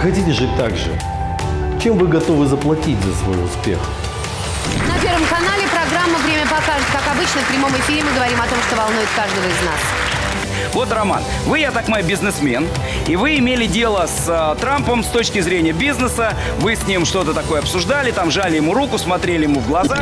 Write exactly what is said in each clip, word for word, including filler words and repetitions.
хотите жить так же? Чем вы готовы заплатить за свой успех? На Первом канале программа «Время покажет». Как обычно, в прямом эфире мы говорим о том, что волнует каждого из нас. Вот, Роман, вы, я так понимаю, бизнесмен, и вы имели дело с э, Трампом с точки зрения бизнеса. Вы с ним что-то такое обсуждали, там жали ему руку, смотрели ему в глаза.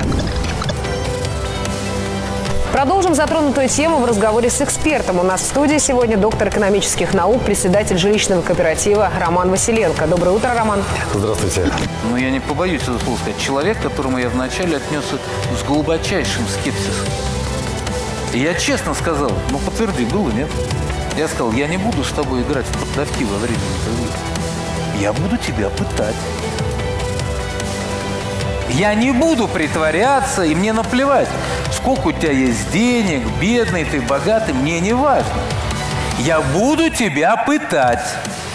Продолжим затронутую тему в разговоре с экспертом. У нас в студии сегодня доктор экономических наук, председатель жилищного кооператива Роман Василенко. Доброе утро, Роман. Здравствуйте. Но я не побоюсь это слово сказать. Человек, к которому я вначале отнесся с глубочайшим скепсисом. И я честно сказал, ну подтверди, было, нет? Я сказал, я не буду с тобой играть в поддавки во время интервью. Я буду тебя пытать. Я не буду притворяться, и мне наплевать, сколько у тебя есть денег, бедный ты, богатый, мне не важно. Я буду тебя пытать.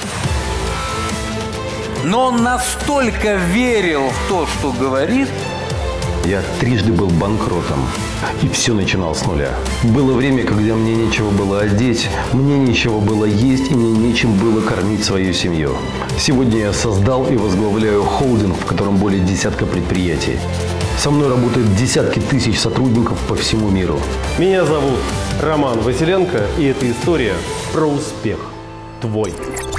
Но он настолько верил в то, что говорит. Я трижды был банкротом, и все начинал с нуля. Было время, когда мне нечего было одеть, мне нечего было есть, и мне нечем было кормить свою семью. Сегодня я создал и возглавляю холдинг, в котором более десятка предприятий. Со мной работают десятки тысяч сотрудников по всему миру. Меня зовут Роман Василенко, и эта история про успех твой.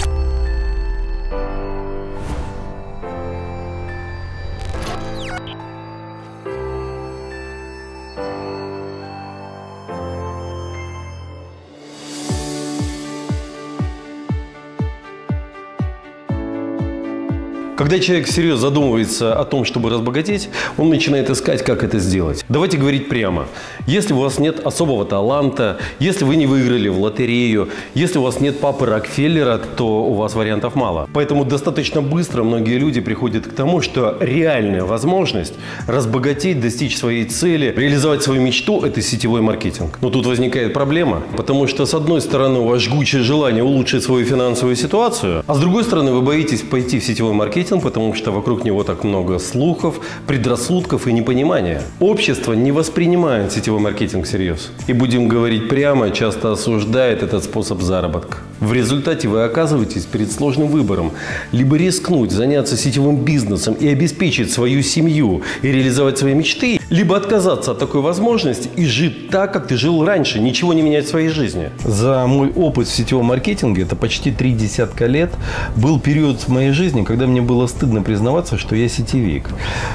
Когда человек всерьез задумывается о том, чтобы разбогатеть, он начинает искать, как это сделать. Давайте говорить прямо. Если у вас нет особого таланта, если вы не выиграли в лотерею, если у вас нет папы Рокфеллера, то у вас вариантов мало. Поэтому достаточно быстро многие люди приходят к тому, что реальная возможность разбогатеть, достичь своей цели, реализовать свою мечту – это сетевой маркетинг. Но тут возникает проблема, потому что с одной стороны у вас жгучее желание улучшить свою финансовую ситуацию, а с другой стороны вы боитесь пойти в сетевой маркетинг, потому что вокруг него так много слухов, предрассудков и непонимания. Общество не воспринимает сетевой маркетинг всерьез. И будем говорить прямо, часто осуждает этот способ заработка. В результате вы оказываетесь перед сложным выбором. Либо рискнуть, заняться сетевым бизнесом и обеспечить свою семью и реализовать свои мечты, либо отказаться от такой возможности и жить так, как ты жил раньше, ничего не менять в своей жизни. За мой опыт в сетевом маркетинге, это почти три десятка лет, был период в моей жизни, когда мне было стыдно признаваться, что я сетевик.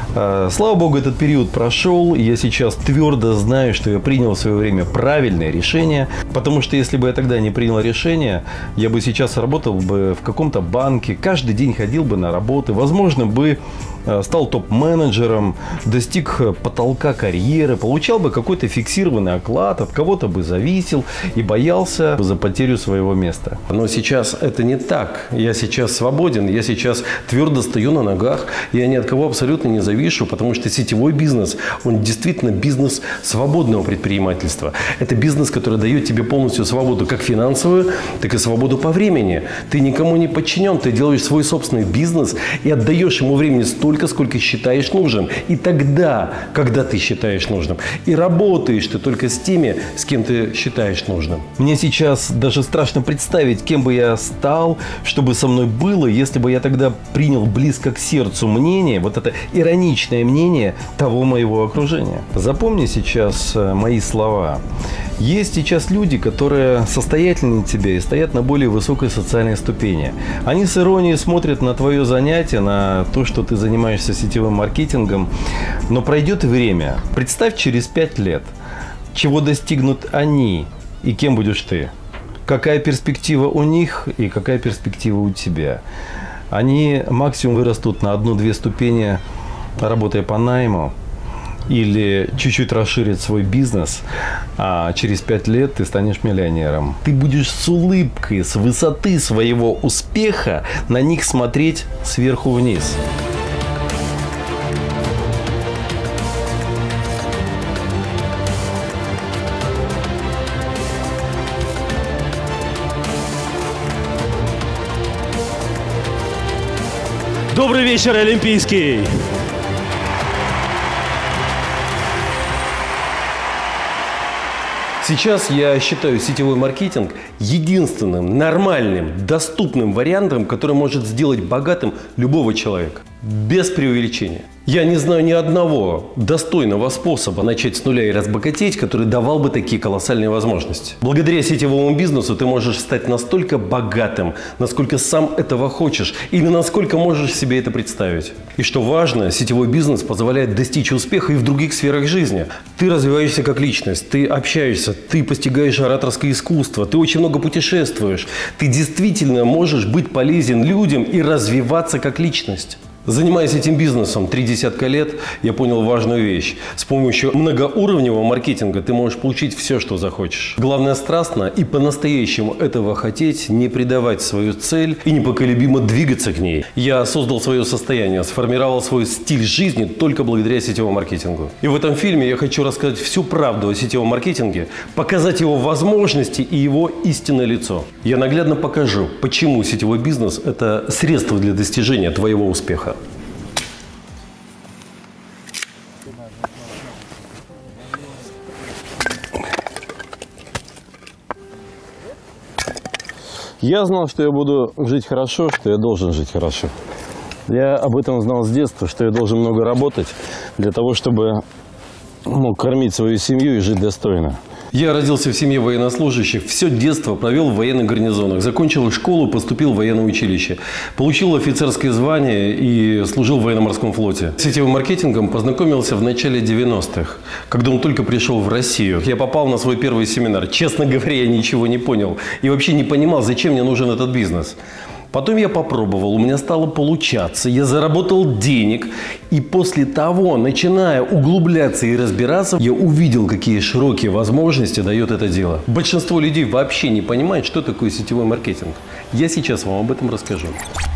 Слава богу, этот период прошел, и я сейчас твердо знаю, что я принял в свое время правильное решение, потому что если бы я тогда не принял решение, я бы сейчас работал бы в каком-то банке, каждый день ходил бы на работы, возможно, бы стал топ-менеджером, достиг потолка карьеры, получал бы какой-то фиксированный оклад, от кого-то бы зависел и боялся за потерю своего места. Но сейчас это не так. Я сейчас свободен, я сейчас твердо стою на ногах, я ни от кого абсолютно не завишу, потому что сетевой бизнес, он действительно бизнес свободного предпринимательства. Это бизнес, который дает тебе полностью свободу, как финансовую, так и свободу по времени. Ты никому не подчинен, ты делаешь свой собственный бизнес и отдаешь ему времени столько, сколько считаешь нужным. И тогда, когда ты считаешь нужным. И работаешь ты только с теми, с кем ты считаешь нужным. Мне сейчас даже страшно представить, кем бы я стал, что бы со мной было, если бы я тогда принял близко к сердцу мнение, вот это ироничное мнение того моего окружения. Запомни сейчас мои слова. Есть сейчас люди, которые состоятельнее тебя и стоят на более высокой социальной ступени. Они с иронией смотрят на твое занятие, на то, что ты занимаешься сетевым маркетингом. Но пройдет время. Представь через пять лет, чего достигнут они и кем будешь ты. Какая перспектива у них и какая перспектива у тебя. Они максимум вырастут на одну-две ступени, работая по найму. Или чуть-чуть расширить свой бизнес, а через пять лет ты станешь миллионером. Ты будешь с улыбкой, с высоты своего успеха на них смотреть сверху вниз. Добрый вечер, Олимпийский! Сейчас я считаю сетевой маркетинг единственным нормальным, доступным вариантом, который может сделать богатым любого человека. Без преувеличения. Я не знаю ни одного достойного способа начать с нуля и разбогатеть, который давал бы такие колоссальные возможности. Благодаря сетевому бизнесу ты можешь стать настолько богатым, насколько сам этого хочешь, или насколько можешь себе это представить. И что важно, сетевой бизнес позволяет достичь успеха и в других сферах жизни. Ты развиваешься как личность, ты общаешься, ты постигаешь ораторское искусство, ты очень много путешествуешь. Ты действительно можешь быть полезен людям и развиваться как личность. Занимаясь этим бизнесом три десятка лет, я понял важную вещь. С помощью многоуровневого маркетинга ты можешь получить все, что захочешь. Главное, страстно и по-настоящему этого хотеть, не предавать свою цель и непоколебимо двигаться к ней. Я создал свое состояние, сформировал свой стиль жизни только благодаря сетевому маркетингу. И в этом фильме я хочу рассказать всю правду о сетевом маркетинге, показать его возможности и его истинное лицо. Я наглядно покажу, почему сетевой бизнес – это средство для достижения твоего успеха. Я знал, что я буду жить хорошо, что я должен жить хорошо. Я об этом знал с детства, что я должен много работать для того, чтобы мог кормить свою семью и жить достойно. Я родился в семье военнослужащих, все детство провел в военных гарнизонах, закончил школу, поступил в военное училище, получил офицерское звание и служил в военно-морском флоте. С сетевым маркетингом познакомился в начале девяностых, когда он только пришел в Россию. Я попал на свой первый семинар. Честно говоря, я ничего не понял и вообще не понимал, зачем мне нужен этот бизнес. Потом я попробовал, у меня стало получаться, я заработал денег, и после того, начиная углубляться и разбираться, я увидел, какие широкие возможности дает это дело. Большинство людей вообще не понимает, что такое сетевой маркетинг. Я сейчас вам об этом расскажу.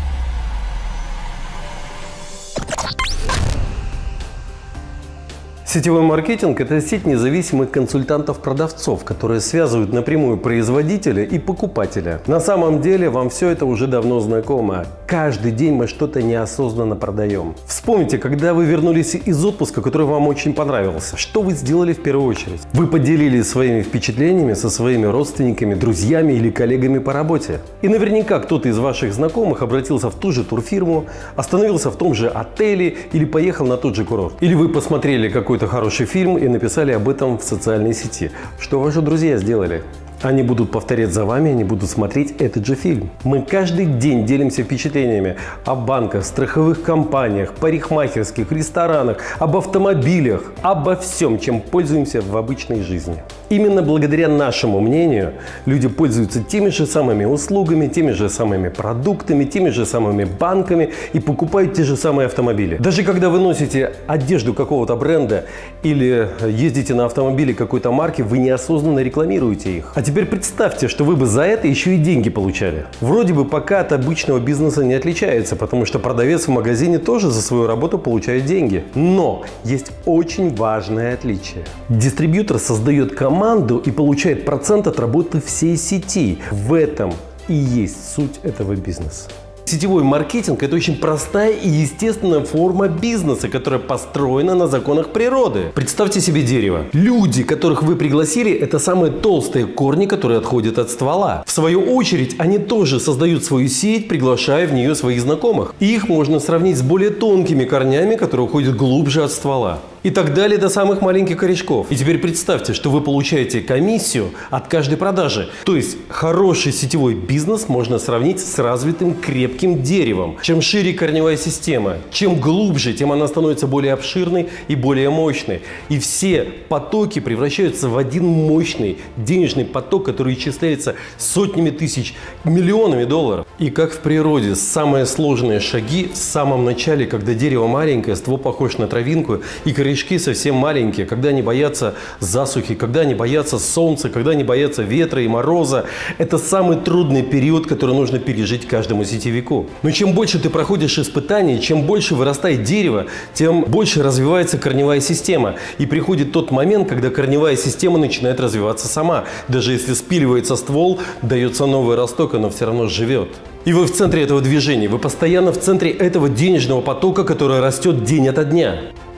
Сетевой маркетинг – это сеть независимых консультантов-продавцов, которые связывают напрямую производителя и покупателя. На самом деле вам все это уже давно знакомо. Каждый день мы что-то неосознанно продаем. Вспомните, когда вы вернулись из отпуска, который вам очень понравился. Что вы сделали в первую очередь? Вы поделились своими впечатлениями со своими родственниками, друзьями или коллегами по работе. И наверняка кто-то из ваших знакомых обратился в ту же турфирму, остановился в том же отеле или поехал на тот же курорт. Или вы посмотрели какой-то хороший фильм и написали об этом в социальной сети. Что ваши друзья сделали? Они будут повторять за вами, они будут смотреть этот же фильм. Мы каждый день делимся впечатлениями о банках, страховых компаниях, парикмахерских, ресторанах, об автомобилях, обо всем, чем пользуемся в обычной жизни. Именно благодаря нашему мнению люди пользуются теми же самыми услугами, теми же самыми продуктами, теми же самыми банками и покупают те же самые автомобили. Даже когда вы носите одежду какого-то бренда или ездите на автомобиле какой-то марки, вы неосознанно рекламируете их. А теперь представьте, что вы бы за это еще и деньги получали. Вроде бы пока от обычного бизнеса не отличается, потому что продавец в магазине тоже за свою работу получает деньги. Но есть очень важное отличие. Дистрибьютор создает команду и получает процент от работы всей сети. В этом и есть суть этого бизнеса. Сетевой маркетинг – это очень простая и естественная форма бизнеса, которая построена на законах природы. Представьте себе дерево. Люди, которых вы пригласили, это самые толстые корни, которые отходят от ствола. В свою очередь, они тоже создают свою сеть, приглашая в нее своих знакомых. И их можно сравнить с более тонкими корнями, которые уходят глубже от ствола. И так далее до самых маленьких корешков. И теперь представьте, что вы получаете комиссию от каждой продажи. То есть хороший сетевой бизнес можно сравнить с развитым крепким деревом. Чем шире корневая система, чем глубже, тем она становится более обширной и более мощной. И все потоки превращаются в один мощный денежный поток, который исчисляется сотнями тысяч, миллионами долларов. И как в природе, самые сложные шаги в самом начале, когда дерево маленькое, ствол похож на травинку, и корешки совсем маленькие, когда они боятся засухи, когда они боятся солнца, когда они боятся ветра и мороза. Это самый трудный период, который нужно пережить каждому сетевику. Но чем больше ты проходишь испытаний, чем больше вырастает дерево, тем больше развивается корневая система. И приходит тот момент, когда корневая система начинает развиваться сама. Даже если спиливается ствол, дается новый росток, оно все равно живет. И вы в центре этого движения, вы постоянно в центре этого денежного потока, который растет день ото дня.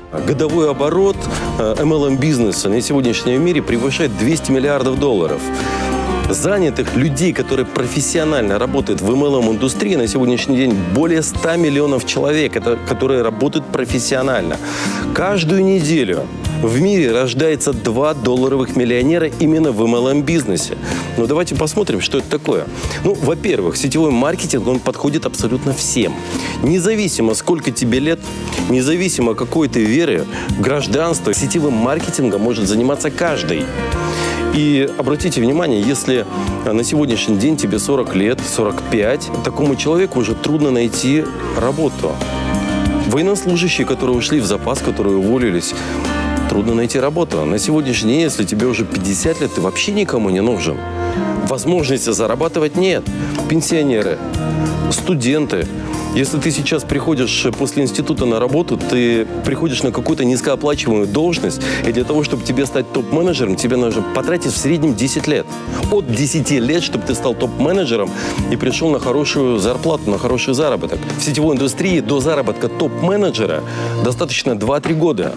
Годовой оборот эм эл эм-бизнеса на сегодняшнем мире превышает двести миллиардов долларов. Занятых людей, которые профессионально работают в эм эл эм-индустрии, на сегодняшний день более ста миллионов человек, это, которые работают профессионально. Каждую неделю в мире рождается два долларовых миллионера именно в эм эл эм-бизнесе. Но давайте посмотрим, что это такое. Ну, во-первых, сетевой маркетинг, он подходит абсолютно всем. Независимо, сколько тебе лет, независимо, какой ты веры, гражданства, сетевым маркетингом может заниматься каждый. И обратите внимание, если на сегодняшний день тебе сорок лет, сорок пять, такому человеку уже трудно найти работу. Военнослужащие, которые ушли в запас, которые уволились, трудно найти работу. На сегодняшний день, если тебе уже пятьдесят лет, ты вообще никому не нужен. Возможности зарабатывать нет. Пенсионеры, студенты. Если ты сейчас приходишь после института на работу, ты приходишь на какую-то низкооплачиваемую должность, и для того, чтобы тебе стать топ-менеджером, тебе нужно потратить в среднем десять лет. От десяти лет, чтобы ты стал топ-менеджером и пришел на хорошую зарплату, на хороший заработок. В сетевой индустрии до заработка топ-менеджера достаточно два-три года.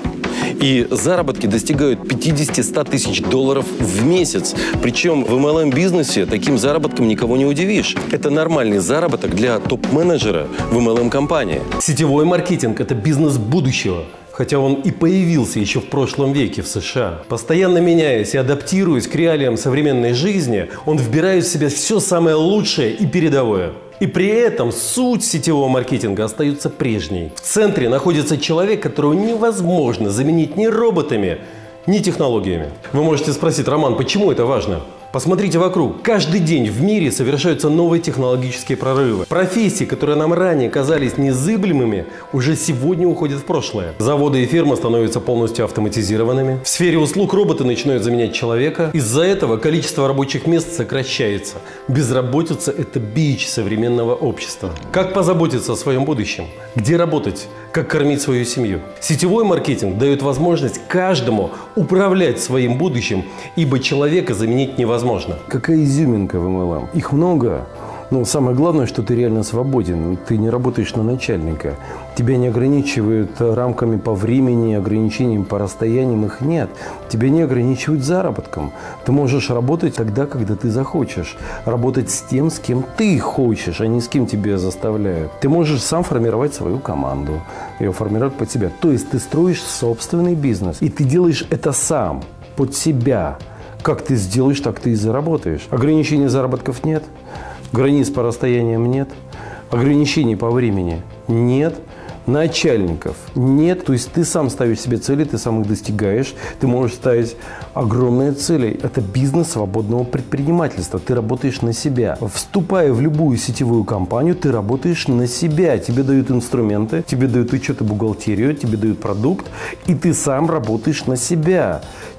И заработки достигают пятидесяти-ста тысяч долларов в месяц. Причем в эм эл эм-бизнесе таким заработком никого не удивишь. Это нормальный заработок для топ-менеджера в эм эл эм-компании. Сетевой маркетинг – это бизнес будущего. Хотя он и появился еще в прошлом веке в США. Постоянно меняясь и адаптируясь к реалиям современной жизни, он вбирает в себя все самое лучшее и передовое. И при этом суть сетевого маркетинга остается прежней. В центре находится человек, которого невозможно заменить ни роботами, ни технологиями. Вы можете спросить: Роман, почему это важно? Посмотрите вокруг. Каждый день в мире совершаются новые технологические прорывы. Профессии, которые нам ранее казались незыблемыми, уже сегодня уходят в прошлое. Заводы и фирмы становятся полностью автоматизированными. В сфере услуг роботы начинают заменять человека. Из-за этого количество рабочих мест сокращается. Безработица – это бич современного общества. Как позаботиться о своем будущем? Где работать? Как кормить свою семью? Сетевой маркетинг дает возможность каждому управлять своим будущим, ибо человека заменить невозможно. Какая изюминка в эм эл эм? Их много. Но самое главное, что ты реально свободен. Ты не работаешь на начальника. Тебя не ограничивают рамками по времени, ограничениями по расстояниям. Их нет. Тебя не ограничивают заработком. Ты можешь работать тогда, когда ты захочешь. Работать с тем, с кем ты хочешь, а не с кем тебя заставляют. Ты можешь сам формировать свою команду. Ее формировать под себя. То есть ты строишь собственный бизнес. И ты делаешь это сам, под себя. Как ты сделаешь, так ты и заработаешь. Ограничений заработков нет. Границ по расстояниям нет. Ограничений по времени нет. Начальников нет. То есть ты сам ставишь себе цели, ты сам их достигаешь. Ты можешь ставить огромные цели. Это бизнес свободного предпринимательства. Ты работаешь на себя. Вступая в любую сетевую компанию, ты работаешь на себя. Тебе дают инструменты, тебе дают учет и бухгалтерию, тебе дают продукт, и ты сам работаешь на себя.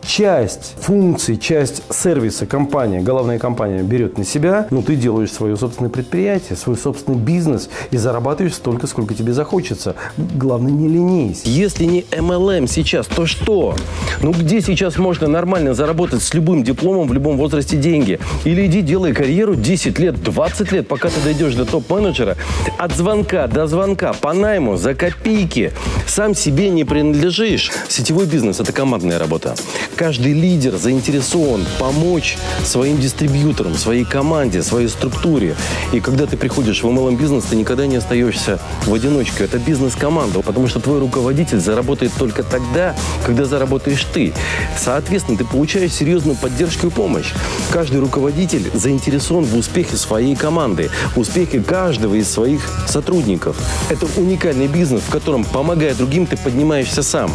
Часть функций, часть сервиса компания, главная компания берет на себя, но ты делаешь свое собственное предприятие, свой собственный бизнес и зарабатываешь столько, сколько тебе захочется. Главное, не ленись. Если не эм эл эм сейчас, то что? Ну где сейчас можно нормально заработать с любым дипломом в любом возрасте деньги? Или иди делай карьеру десять лет, двадцать лет, пока ты дойдешь до топ-менеджера. От звонка до звонка, по найму, за копейки. Сам себе не принадлежишь. Сетевой бизнес – это командная работа. Каждый лидер заинтересован помочь своим дистрибьюторам, своей команде, своей структуре. И когда ты приходишь в эм эл эм-бизнес, ты никогда не остаешься в одиночку. Это бизнес-команда, потому что твой руководитель заработает только тогда, когда заработаешь ты. Соответственно, ты получаешь серьезную поддержку и помощь. Каждый руководитель заинтересован в успехе своей команды, в успехе каждого из своих сотрудников. Это уникальный бизнес, в котором, помогая другим, ты поднимаешься сам.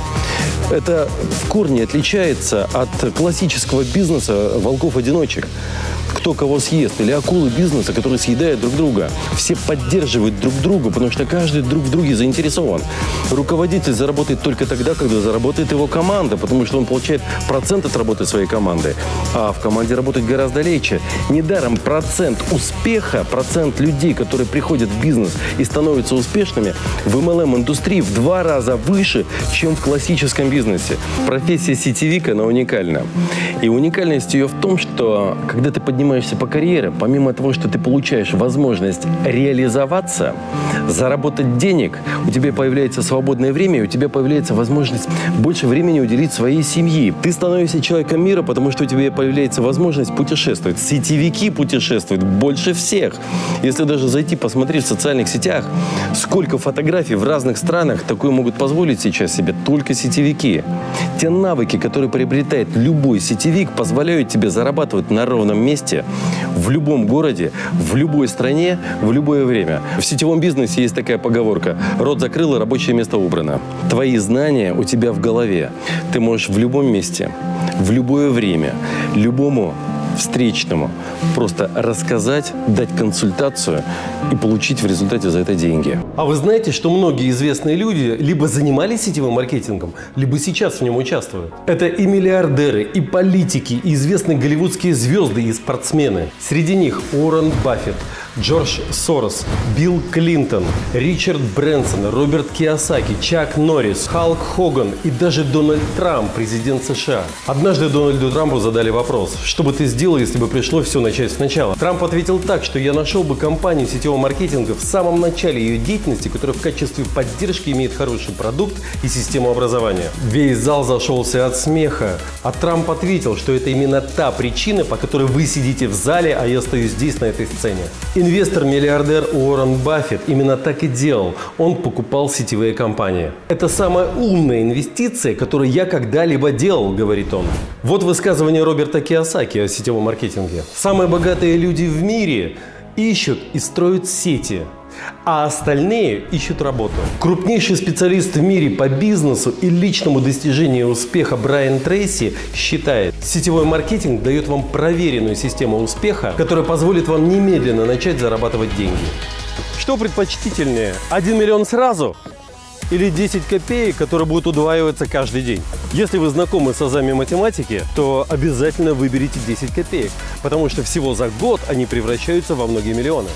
Это в корне отличается от классического бизнеса волков-одиночек. Кто кого съест, или акулы бизнеса, которые съедают друг друга. Все поддерживают друг друга, потому что каждый друг в друге заинтересован. Руководитель заработает только тогда, когда заработает его команда, потому что он получает процент от работы своей команды. А в команде работать гораздо легче. Недаром процент успеха, процент людей, которые приходят в бизнес и становятся успешными, в эм эл эм-индустрии в два раза выше, чем в классическом бизнесе. Профессия сетевика, она уникальна. И уникальность ее в том, что когда ты поднимаешь поднимаешься по карьере, помимо того, что ты получаешь возможность реализоваться, заработать денег, у тебя появляется свободное время, и у тебя появляется возможность больше времени уделить своей семье. Ты становишься человеком мира, потому что у тебя появляется возможность путешествовать. Сетевики путешествуют больше всех. Если даже зайти посмотреть в социальных сетях, сколько фотографий в разных странах такое могут позволить сейчас себе только сетевики. Те навыки, которые приобретает любой сетевик, позволяют тебе зарабатывать на ровном месте, в любом городе, в любой стране, в любое время. В сетевом бизнесе есть такая поговорка: рот закрыл, и рабочее место убрано. Твои знания у тебя в голове. Ты можешь в любом месте, в любое время, любому встречному просто рассказать, дать консультацию и получить в результате за это деньги. А вы знаете, что многие известные люди либо занимались сетевым маркетингом, либо сейчас в нем участвуют? Это и миллиардеры, и политики, и известные голливудские звезды, и спортсмены. Среди них Уоррен Баффет, Джордж Сорос, Билл Клинтон, Ричард Брэнсон, Роберт Кийосаки, Чак Норрис, Халк Хоган и даже Дональд Трамп, президент США. Однажды Дональду Трампу задали вопрос: что бы ты сделал, если бы пришлось все начать сначала? Трамп ответил так, что я нашел бы компанию сетевого маркетинга в самом начале ее деятельности, которая в качестве поддержки имеет хороший продукт и систему образования. Весь зал зашелся от смеха, а Трамп ответил, что это именно та причина, по которой вы сидите в зале, а я стою здесь, на этой сцене. Инвестор-миллиардер Уоррен Баффет именно так и делал. Он покупал сетевые компании. Это самая умная инвестиция, которую я когда-либо делал, говорит он. Вот высказывание Роберта Кийосаки о сетевом маркетинге. Самые богатые люди в мире ищут и строят сети, а остальные ищут работу. Крупнейший специалист в мире по бизнесу и личному достижению успеха Брайан Трейси считает: сетевой маркетинг дает вам проверенную систему успеха, которая позволит вам немедленно начать зарабатывать деньги. Что предпочтительнее? один миллион сразу? Или десять копеек, которые будут удваиваться каждый день? Если вы знакомы с азами математики, то обязательно выберите десять копеек, потому что всего за год они превращаются во многие миллионы.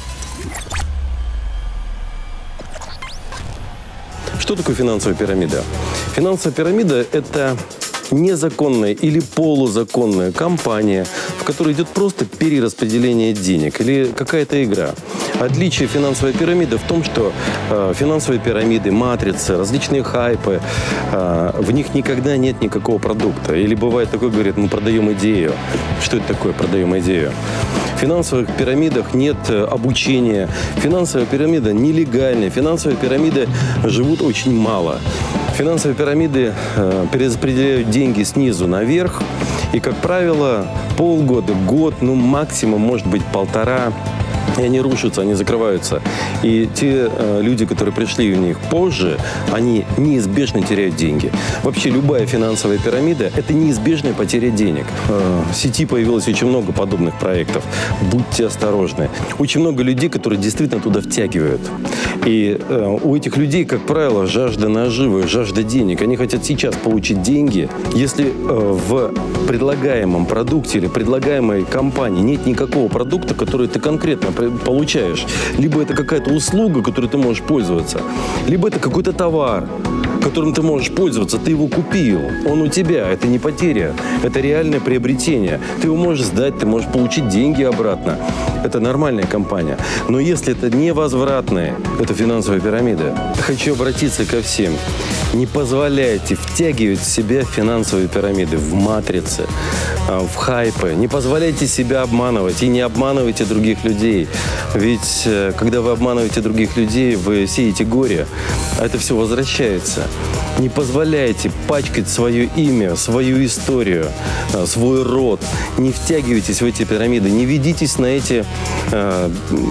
Что такое финансовая пирамида? Финансовая пирамида – это незаконная или полузаконная компания, в которой идет просто перераспределение денег или какая-то игра. Отличие финансовой пирамиды в том, что э, финансовые пирамиды, матрицы, различные хайпы, э, в них никогда нет никакого продукта. Или бывает такое, говорят, мы продаем идею. Что это такое, продаем идею? В финансовых пирамидах нет обучения. Финансовая пирамида нелегальная. Финансовые пирамиды живут очень мало. Финансовые пирамиды э, перераспределяют деньги снизу наверх. И, как правило, полгода, год, ну максимум, может быть, полтора. И они рушатся, они закрываются. И те э, люди, которые пришли в них позже, они неизбежно теряют деньги. Вообще любая финансовая пирамида – это неизбежная потеря денег. Э, в сети появилось очень много подобных проектов. Будьте осторожны. Очень много людей, которые действительно туда втягивают. И э, у этих людей, как правило, жажда наживы, жажда денег. Они хотят сейчас получить деньги. Если э, в предлагаемом продукте или предлагаемой компании нет никакого продукта, который ты конкретно получаешь, либо это какая-то услуга, которой ты можешь пользоваться, либо это какой-то товар, которым ты можешь пользоваться, ты его купил, он у тебя, это не потеря, это реальное приобретение. Ты его можешь сдать, ты можешь получить деньги обратно. Это нормальная компания. Но если это невозвратная, это финансовая пирамида. Хочу обратиться ко всем. Не позволяйте втягивать в себя финансовые пирамиды, в матрицы, в хайпы. Не позволяйте себя обманывать и не обманывайте других людей. Ведь когда вы обманываете других людей, вы сеете горе, а это все возвращается. Не позволяйте пачкать свое имя, свою историю, свой род. Не втягивайтесь в эти пирамиды, не ведитесь на эти э,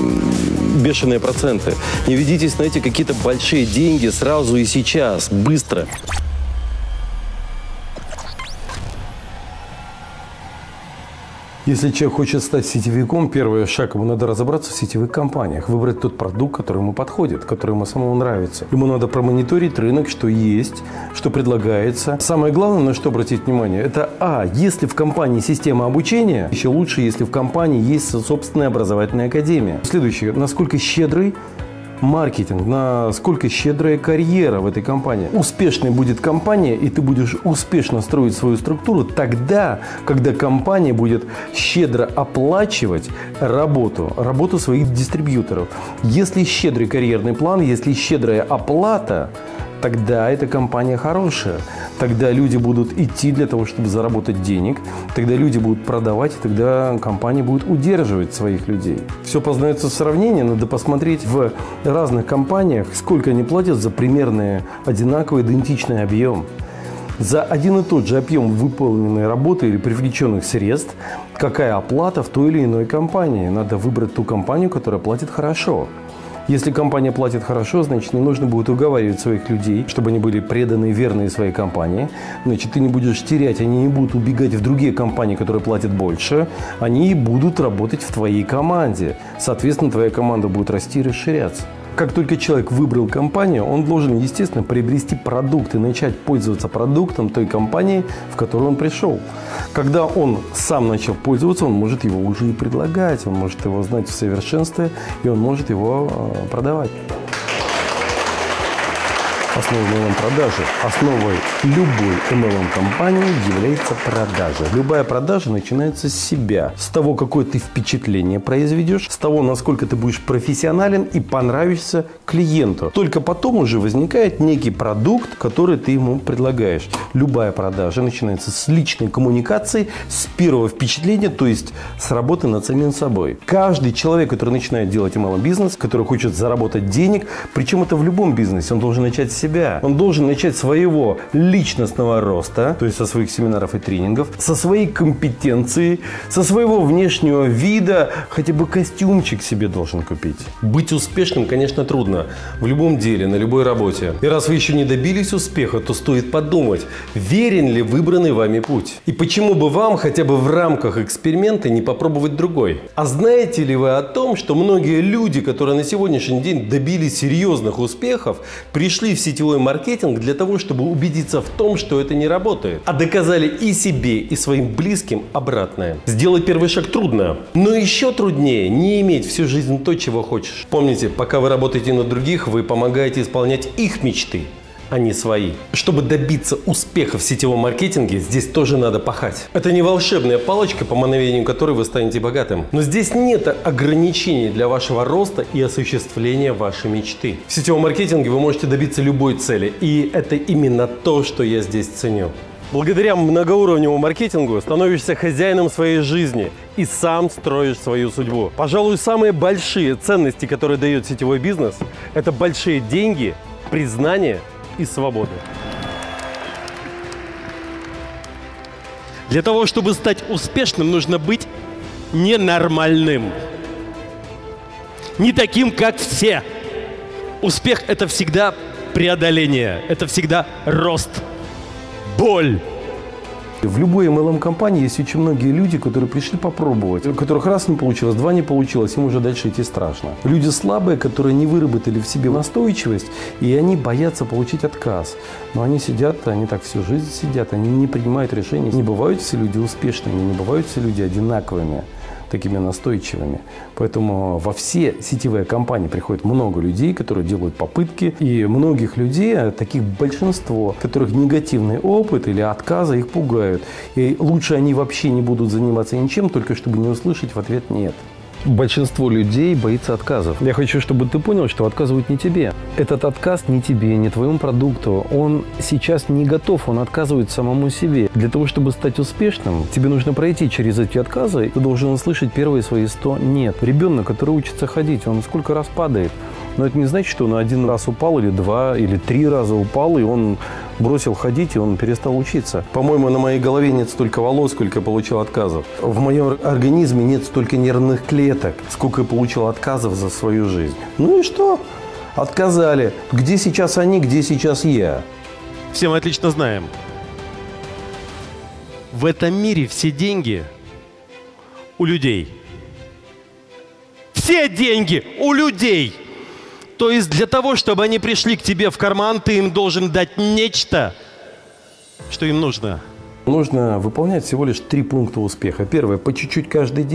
бешеные проценты. Не ведитесь на эти какие-то большие деньги сразу и сейчас, быстро. Если человек хочет стать сетевиком, первый шаг, ему надо разобраться в сетевых компаниях, выбрать тот продукт, который ему подходит, который ему самому нравится. Ему надо промониторить рынок, что есть, что предлагается. Самое главное, на что обратить внимание, это а, если в компании система обучения, еще лучше, если в компании есть собственная образовательная академия. Следующее, насколько щедрый маркетинг, насколько щедрая карьера в этой компании. Успешной будет компания, и ты будешь успешно строить свою структуру тогда, когда компания будет щедро оплачивать работу, работу своих дистрибьюторов. Если щедрый карьерный план, если щедрая оплата, тогда эта компания хорошая. Тогда люди будут идти для того, чтобы заработать денег. Тогда люди будут продавать, и тогда компания будет удерживать своих людей. Все познается в сравнении. Надо посмотреть в разных компаниях, сколько они платят за примерно одинаковый, идентичный объем. За один и тот же объем выполненной работы или привлеченных средств, какая оплата в той или иной компании. Надо выбрать ту компанию, которая платит хорошо. Если компания платит хорошо, значит, не нужно будет уговаривать своих людей, чтобы они были преданы и верны своей компании. Значит, ты не будешь терять, они не будут убегать в другие компании, которые платят больше. Они будут работать в твоей команде. Соответственно, твоя команда будет расти и расширяться. Как только человек выбрал компанию, он должен, естественно, приобрести продукт и начать пользоваться продуктом той компании, в которую он пришел. Когда он сам начал пользоваться, он может его уже и предлагать, он может его знать в совершенстве, и он может его э, продавать. Основой эм эл эм-продажи, основой любой эм эл эм-компании является продажа. Любая продажа начинается с себя, с того, какое ты впечатление произведешь, с того, насколько ты будешь профессионален и понравишься клиенту. Только потом уже возникает некий продукт, который ты ему предлагаешь. Любая продажа начинается с личной коммуникации, с первого впечатления, то есть с работы над самим собой. Каждый человек, который начинает делать эм эл эм-бизнес, который хочет заработать денег, причем это в любом бизнесе, он должен начать с себя. Он должен начать своего личностного роста, то есть со своих семинаров и тренингов, со своей компетенции, со своего внешнего вида, хотя бы костюмчик себе должен купить. Быть успешным, конечно, трудно. В любом деле, на любой работе. И раз вы еще не добились успеха, то стоит подумать, верен ли выбранный вами путь. И почему бы вам хотя бы в рамках эксперимента не попробовать другой. А знаете ли вы о том, что многие люди, которые на сегодняшний день добились серьезных успехов, пришли в сетевой маркетинг для того, чтобы убедиться в том, что это не работает, а доказали и себе, и своим близким обратное. Сделать первый шаг трудно, но еще труднее не иметь всю жизнь то, чего хочешь. Помните, пока вы работаете на других, вы помогаете исполнять их мечты, а не свои. Чтобы добиться успеха в сетевом маркетинге, здесь тоже надо пахать. Это не волшебная палочка, по мановению которой вы станете богатым. Но здесь нет ограничений для вашего роста и осуществления вашей мечты. В сетевом маркетинге вы можете добиться любой цели. И это именно то, что я здесь ценю. Благодаря многоуровневому маркетингу становишься хозяином своей жизни и сам строишь свою судьбу. Пожалуй, самые большие ценности, которые дает сетевой бизнес, это большие деньги, признание и свободы. Для того, чтобы стать успешным, нужно быть ненормальным. Не таким, как все. Успех – это всегда преодоление, это всегда рост, боль. В любой эм эл эм-компании есть очень многие люди, которые пришли попробовать, у которых раз не получилось, два не получилось, им уже дальше идти страшно. Люди слабые, которые не выработали в себе настойчивость, и они боятся получить отказ. Но они сидят, они так всю жизнь сидят, они не принимают решений. Не бывают все люди успешными, не бывают все люди одинаковыми, такими настойчивыми. Поэтому во все сетевые компании приходит много людей, которые делают попытки. И многих людей, таких большинство, которых негативный опыт или отказы их пугают. И лучше они вообще не будут заниматься ничем, только чтобы не услышать в ответ «нет». Большинство людей боится отказов. Я хочу, чтобы ты понял, что отказывают не тебе. Этот отказ не тебе, не твоему продукту. Он сейчас не готов, он отказывает самому себе. Для того, чтобы стать успешным, тебе нужно пройти через эти отказы. Ты должен услышать первые свои сто «нет». Ребенок, который учится ходить, он сколько раз падает. Но это не значит, что он один раз упал, или два, или три раза упал, и он бросил ходить, и он перестал учиться. По-моему, на моей голове нет столько волос, сколько я получил отказов. В моем организме нет столько нервных клеток, сколько я получил отказов за свою жизнь. Ну и что? Отказали. Где сейчас они, где сейчас я? Все мы отлично знаем. В этом мире все деньги у людей. Все деньги у людей. То есть для того, чтобы они пришли к тебе в карман, ты им должен дать нечто, что им нужно. Нужно выполнять всего лишь три пункта успеха. Первое – по чуть-чуть каждый день.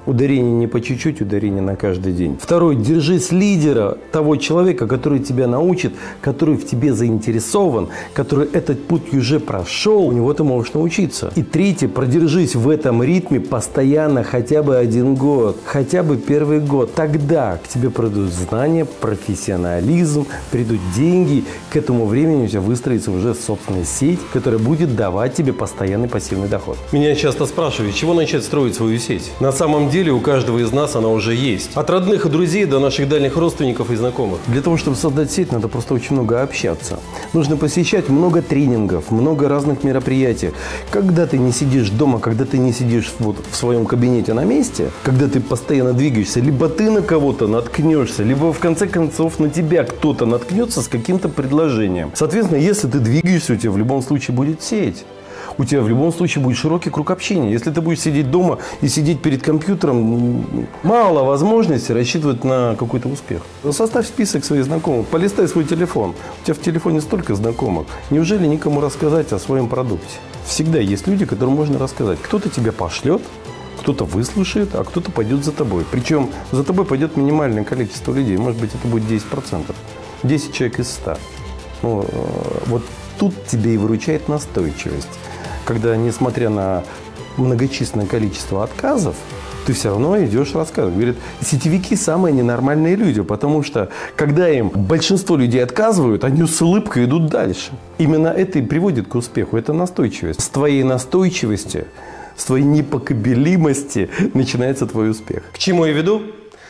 Ударение не по чуть-чуть, ударение на каждый день. Второй, держись лидера, того человека, который тебя научит, который в тебе заинтересован, который этот путь уже прошел, у него ты можешь научиться. И третье, продержись в этом ритме постоянно хотя бы один год, хотя бы первый год. Тогда к тебе придут знания, профессионализм, придут деньги. К этому времени у тебя выстроится уже собственная сеть, которая будет давать тебе постоянный пассивный доход. Меня часто спрашивают, с чего начать строить свою сеть? На самом деле у каждого из нас она уже есть. От родных и друзей до наших дальних родственников и знакомых. Для того, чтобы создать сеть, надо просто очень много общаться. Нужно посещать много тренингов, много разных мероприятий. Когда ты не сидишь дома, когда ты не сидишь вот в своем кабинете на месте, когда ты постоянно двигаешься, либо ты на кого-то наткнешься, либо в конце концов на тебя кто-то наткнется с каким-то предложением. Соответственно, если ты двигаешься, у тебя в любом случае будет сеть. У тебя в любом случае будет широкий круг общения. Если ты будешь сидеть дома и сидеть перед компьютером, мало возможности рассчитывать на какой-то успех. Составь список своих знакомых, полистай свой телефон. У тебя в телефоне столько знакомых. Неужели никому рассказать о своем продукте? Всегда есть люди, которым можно рассказать. Кто-то тебя пошлет, кто-то выслушает, а кто-то пойдет за тобой. Причем за тобой пойдет минимальное количество людей. Может быть, это будет десять процентов. десять человек из ста. Ну, вот тут тебе и выручает настойчивость. Когда, несмотря на многочисленное количество отказов, ты все равно идешь рассказывать. Говорит, сетевики самые ненормальные люди, потому что, когда им большинство людей отказывают, они с улыбкой идут дальше. Именно это и приводит к успеху. Это настойчивость. С твоей настойчивости, с твоей непоколебимости начинается твой успех. К чему я веду?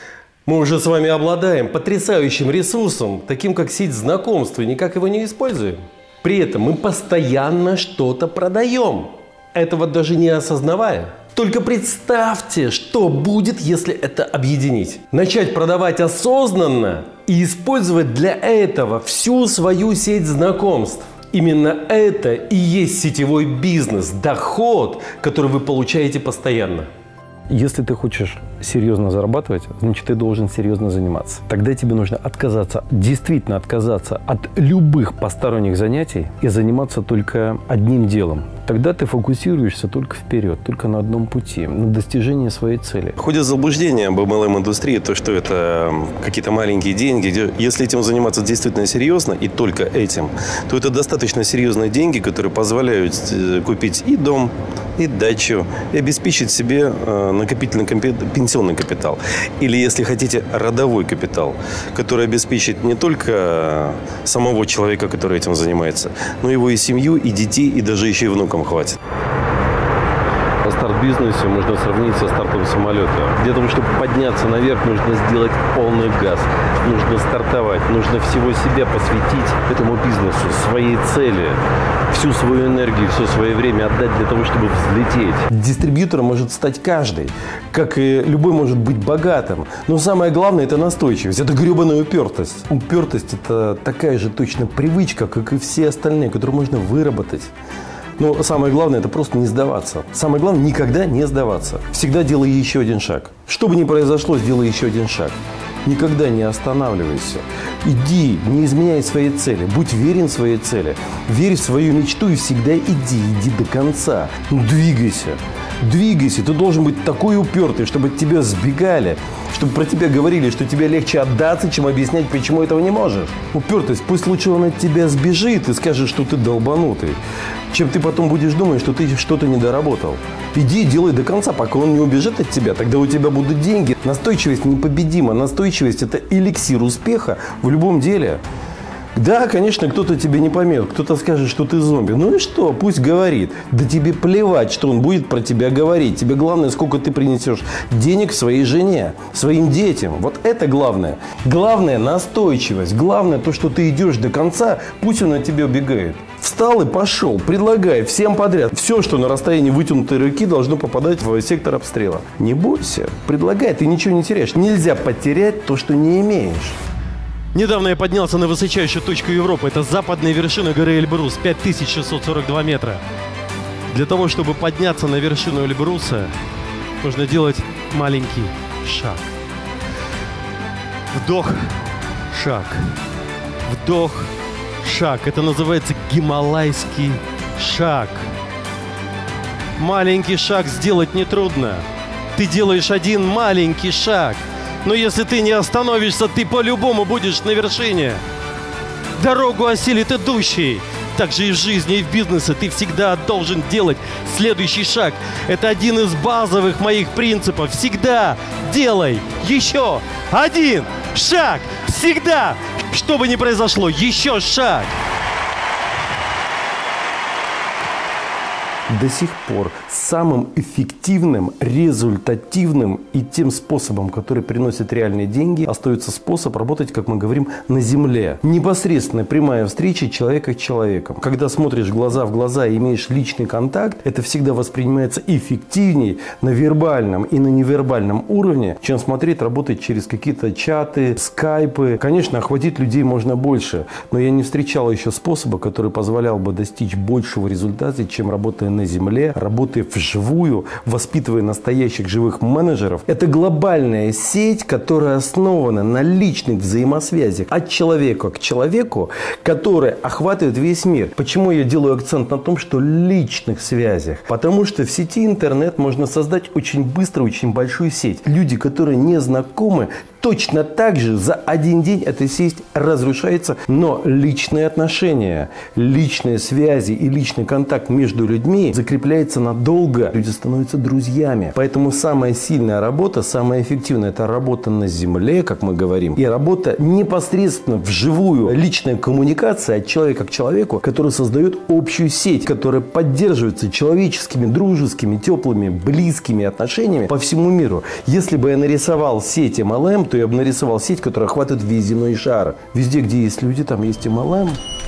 Мы уже с вами обладаем потрясающим ресурсом, таким как сеть знакомств, и никак его не используем. При этом мы постоянно что-то продаем, этого даже не осознавая. Только представьте, что будет, если это объединить. Начать продавать осознанно и использовать для этого всю свою сеть знакомств. Именно это и есть сетевой бизнес, доход, который вы получаете постоянно. Если ты хочешь серьезно зарабатывать, значит, ты должен серьезно заниматься. Тогда тебе нужно отказаться, действительно отказаться от любых посторонних занятий и заниматься только одним делом. Тогда ты фокусируешься только вперед, только на одном пути, на достижении своей цели. Ходит заблуждение об эм эл эм-индустрии, то, что это какие-то маленькие деньги. Если этим заниматься действительно серьезно и только этим, то это достаточно серьезные деньги, которые позволяют купить и дом, и дачу, и обеспечить себе накопительный пенсионный капитал. Или, если хотите, родовой капитал, который обеспечит не только самого человека, который этим занимается, но его и семью, и детей, и даже еще и внукам хватит. По старт-бизнесе можно сравнить со стартом самолета. Для того, чтобы подняться наверх, нужно сделать полный газ. Нужно стартовать, нужно всего себя посвятить этому бизнесу, своей цели. Всю свою энергию, все свое время отдать для того, чтобы взлететь. Дистрибьютором может стать каждый. Как и любой может быть богатым. Но самое главное – это настойчивость. Это гребаная упертость. Упертость – это такая же точно привычка, как и все остальные, которые можно выработать. Но самое главное – это просто не сдаваться. Самое главное – никогда не сдаваться. Всегда делай еще один шаг. Что бы ни произошло, сделай еще один шаг. Никогда не останавливайся. Иди, не изменяй своей цели. Будь верен своей цели. Верь в свою мечту и всегда иди. Иди до конца. Ну, двигайся. Двигайся. Ты должен быть такой упертый, чтобы от тебя сбегали. Чтобы про тебя говорили, что тебе легче отдаться, чем объяснять, почему этого не можешь. Упертость. Пусть лучше он от тебя сбежит и скажет, что ты долбанутый, чем ты потом будешь думать, что ты что-то не доработал. Иди и делай до конца, пока он не убежит от тебя. Тогда у тебя будут деньги. Настойчивость непобедима. Настойчивость – это эликсир успеха в любом деле. Да, конечно, кто-то тебе не поймет, кто-то скажет, что ты зомби. Ну и что? Пусть говорит. Да тебе плевать, что он будет про тебя говорить. Тебе главное, сколько ты принесешь денег своей жене, своим детям. Вот это главное. Главное – настойчивость. Главное то, что ты идешь до конца, пусть он от тебя убегает. Встал и пошел. Предлагай всем подряд. Все, что на расстоянии вытянутой руки, должно попадать в сектор обстрела. Не бойся. Предлагай, ты ничего не теряешь. Нельзя потерять то, что не имеешь. Недавно я поднялся на высочайшую точку Европы. Это западная вершина горы Эльбрус, пять тысяч шестьсот сорок два метра. Для того, чтобы подняться на вершину Эльбруса, нужно делать маленький шаг. Вдох, шаг. Вдох, шаг. Это называется гималайский шаг. Маленький шаг сделать нетрудно. Ты делаешь один маленький шаг. Но если ты не остановишься, ты по-любому будешь на вершине. Дорогу осилит идущий. Так же и в жизни, и в бизнесе ты всегда должен делать следующий шаг. Это один из базовых моих принципов. Всегда делай еще один шаг. Всегда, что бы ни произошло, еще шаг. До сих пор самым эффективным, результативным и тем способом, который приносит реальные деньги, остается способ работать, как мы говорим, на земле. Непосредственно прямая встреча человека с человеком. Когда смотришь глаза в глаза и имеешь личный контакт, это всегда воспринимается эффективней на вербальном и на невербальном уровне, чем смотреть, работать через какие-то чаты, скайпы. Конечно, охватить людей можно больше, но я не встречал еще способа, который позволял бы достичь большего результата, чем работая на земле, работая вживую, воспитывая настоящих живых менеджеров. Это глобальная сеть, которая основана на личных взаимосвязях от человека к человеку, которая охватывает весь мир. Почему я делаю акцент на том, что личных связях? Потому что в сети интернет можно создать очень быстро очень большую сеть. Люди, которые не знакомы, точно так же за один день эта сеть разрушается, но личные отношения, личные связи и личный контакт между людьми закрепляется надолго. Люди становятся друзьями. Поэтому самая сильная работа, самая эффективная – это работа на земле, как мы говорим, и работа непосредственно вживую. Личная коммуникация от человека к человеку, которая создает общую сеть, которая поддерживается человеческими, дружескими, теплыми, близкими отношениями по всему миру. Если бы я нарисовал сеть эм эл эм, то я бы нарисовал сеть, которая охватывает весь земной шар. Везде, где есть люди, там есть эм эл эм.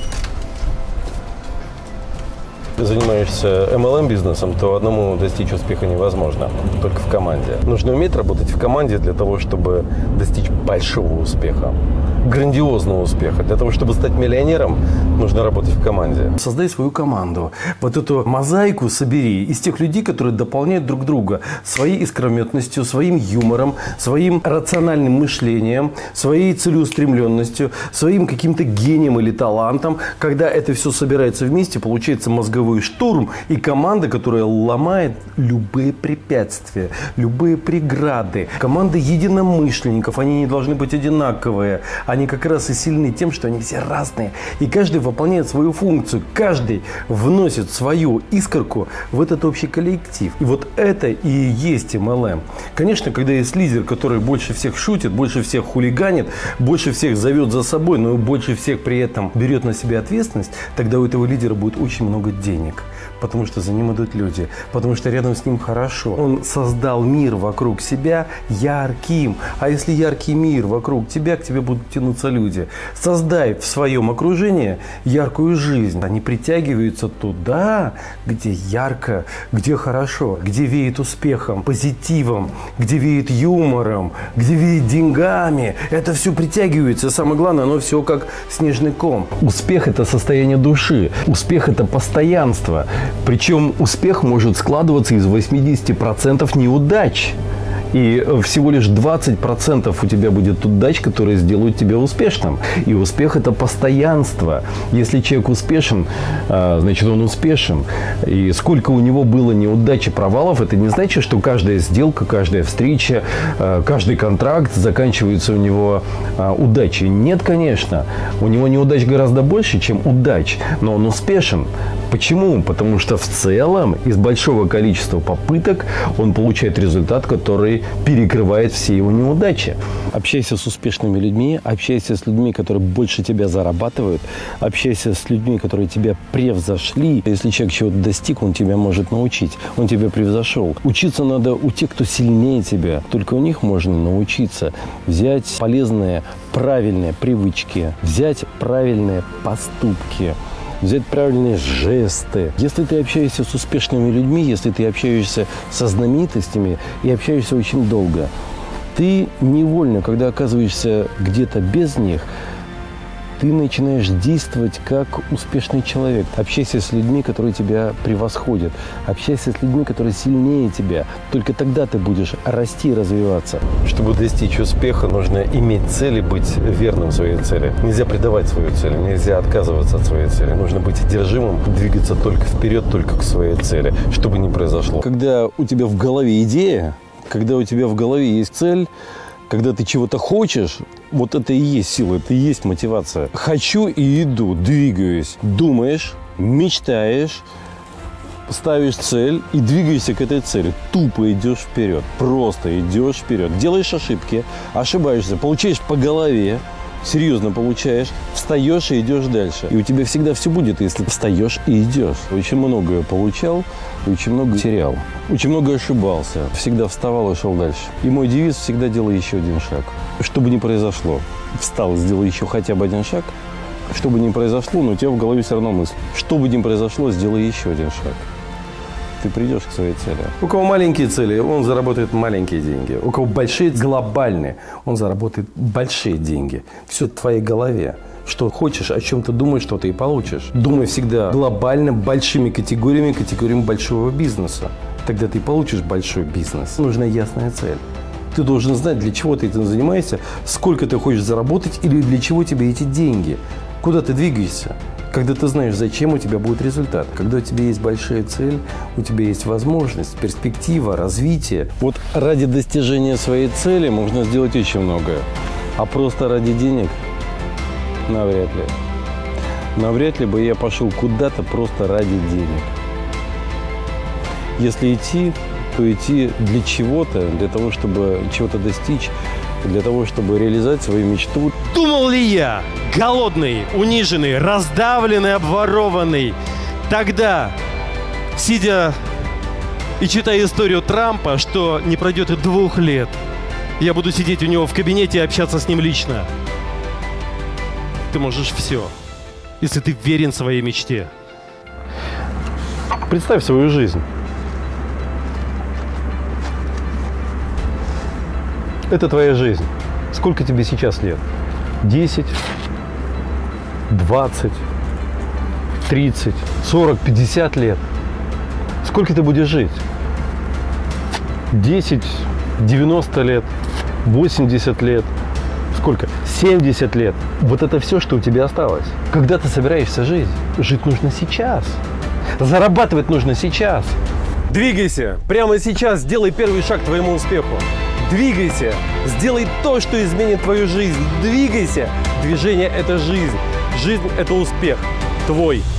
Ты занимаешься эм эл эм-бизнесом, то одному достичь успеха невозможно, только в команде. Нужно уметь работать в команде для того, чтобы достичь большого успеха, грандиозного успеха. Для того, чтобы стать миллионером, нужно работать в команде. Создай свою команду. Вот эту мозаику собери из тех людей, которые дополняют друг друга своей искрометностью, своим юмором, своим рациональным мышлением, своей целеустремленностью, своим каким-то гением или талантом. Когда это все собирается вместе, получается мозговой штурм и команда, которая ломает любые препятствия, любые преграды. Команда единомышленников, они не должны быть одинаковые. Они как раз и сильны тем, что они все разные. И каждый выполняет свою функцию. Каждый вносит свою искорку в этот общий коллектив. И вот это и есть эм эл эм. Конечно, когда есть лидер, который больше всех шутит, больше всех хулиганит, больше всех зовет за собой, но больше всех при этом берет на себя ответственность, тогда у этого лидера будет очень много денег. Потому что за ним идут люди. Потому что рядом с ним хорошо. Он создал мир вокруг себя ярким. А если яркий мир вокруг тебя, к тебе будут тянуться люди. Создай в своем окружении яркую жизнь. Они притягиваются туда, где ярко, где хорошо, где веет успехом, позитивом, где веет юмором, где веет деньгами. Это все притягивается. Самое главное, оно все как снежный ком. Успех – это состояние души. Успех – это постоянство. Причем успех может складываться из восьмидесяти процентов неудач. И всего лишь двадцать процентов у тебя будет удач, которые сделают тебя успешным. И успех – это постоянство. Если человек успешен, значит, он успешен. И сколько у него было неудач и провалов, это не значит, что каждая сделка, каждая встреча, каждый контракт заканчивается у него удачей. Нет, конечно. У него неудач гораздо больше, чем удач. Но он успешен. Почему? Потому что в целом из большого количества попыток он получает результат, который перекрывает все его неудачи. Общайся с успешными людьми, общайся с людьми, которые больше тебя зарабатывают, общайся с людьми, которые тебя превзошли. Если человек чего-то достиг, он тебя может научить, он тебя превзошел. Учиться надо у тех, кто сильнее тебя. Только у них можно научиться взять полезные, правильные привычки, взять правильные поступки, взять правильные жесты. Если ты общаешься с успешными людьми, если ты общаешься со знаменитостями и общаешься очень долго, ты невольно, когда оказываешься где-то без них, ты начинаешь действовать как успешный человек. Общайся с людьми, которые тебя превосходят. Общайся с людьми, которые сильнее тебя. Только тогда ты будешь расти и развиваться. Чтобы достичь успеха, нужно иметь цель и быть верным своей цели. Нельзя предавать свою цель, нельзя отказываться от своей цели. Нужно быть одержимым, двигаться только вперед, только к своей цели, что бы ни произошло. Когда у тебя в голове идея, Когда у тебя в голове есть цель, когда ты чего-то хочешь, вот это и есть сила, это и есть мотивация. Хочу и иду, двигаюсь, думаешь, мечтаешь, ставишь цель и двигаешься к этой цели. Тупо идешь вперед, просто идешь вперед. Делаешь ошибки, ошибаешься, получаешь по голове, серьезно получаешь, встаешь и идешь дальше. И у тебя всегда все будет, если встаешь и идешь. Очень многое получал, очень много терял. Очень много ошибался. Всегда вставал и шел дальше. И мой девиз всегда делай еще один шаг. Что бы ни произошло, встал, сделал еще хотя бы один шаг. Что бы ни произошло, но у тебя в голове все равно мысль. Что бы ни произошло, сделай еще один шаг. Ты придешь к своей цели. У кого маленькие цели, он заработает маленькие деньги. У кого большие, глобальные, он заработает большие деньги. Все в твоей голове. Что хочешь, о чем ты думаешь, что ты и получишь. Думай всегда глобально, большими категориями, категориями большого бизнеса. Тогда ты получишь большой бизнес. Нужна ясная цель. Ты должен знать, для чего ты этим занимаешься, сколько ты хочешь заработать или для чего тебе эти деньги. Куда ты двигаешься. Когда ты знаешь, зачем, у тебя будет результат. Когда у тебя есть большая цель, у тебя есть возможность, перспектива, развитие. Вот ради достижения своей цели можно сделать очень многое. А просто ради денег навряд ли. Навряд ли бы я пошел куда-то просто ради денег. Если идти, то идти для чего-то, для того, чтобы чего-то достичь, для того, чтобы реализовать свою мечту. Думал ли я, голодный, униженный, раздавленный, обворованный, тогда, сидя и читая историю Трампа, что не пройдет и двух лет, я буду сидеть у него в кабинете и общаться с ним лично? Ты можешь все, если ты верен своей мечте. Представь свою жизнь. Это твоя жизнь. Сколько тебе сейчас лет? десять, двадцать, тридцать, сорок, пятьдесят лет. Сколько ты будешь жить? десять, девяносто лет, восемьдесят лет. Сколько? семьдесят лет. Вот это все, что у тебя осталось. Когда ты собираешься жить? Жить нужно сейчас. Зарабатывать нужно сейчас. Двигайся. Прямо сейчас сделай первый шаг к твоему успеху. Двигайся, сделай то, что изменит твою жизнь. Двигайся. Движение – это жизнь. Жизнь – это успех. Твой.